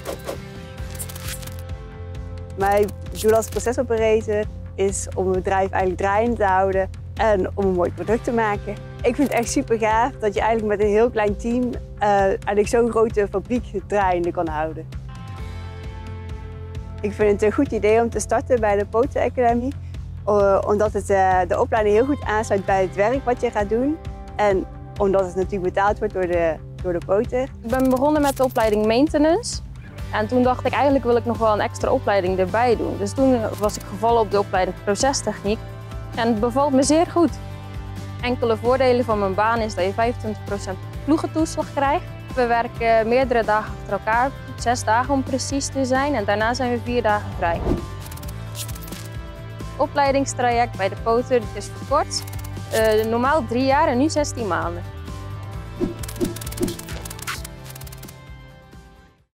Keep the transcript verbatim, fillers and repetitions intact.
Mijn doel als procesoperator is om het bedrijf eigenlijk draaiend te houden en om een mooi product te maken. Ik vind het echt super gaaf dat je eigenlijk met een heel klein team uh, eigenlijk zo'n grote fabriek draaiende kan houden. Ik vind het een goed idee om te starten bij de Poten Academy, uh, omdat het, uh, de opleiding heel goed aansluit bij het werk wat je gaat doen. En omdat het natuurlijk betaald wordt door de, door de poter. Ik ben begonnen met de opleiding maintenance. En toen dacht ik, eigenlijk wil ik nog wel een extra opleiding erbij doen. Dus toen was ik gevallen op de opleiding procestechniek. En het bevalt me zeer goed. Enkele voordelen van mijn baan is dat je vijfentwintig procent ploegentoeslag krijgt. We werken meerdere dagen achter elkaar, zes dagen om precies te zijn. En daarna zijn we vier dagen vrij. Het opleidingstraject bij de Poter is verkort. Uh, normaal drie jaar en nu zestien maanden.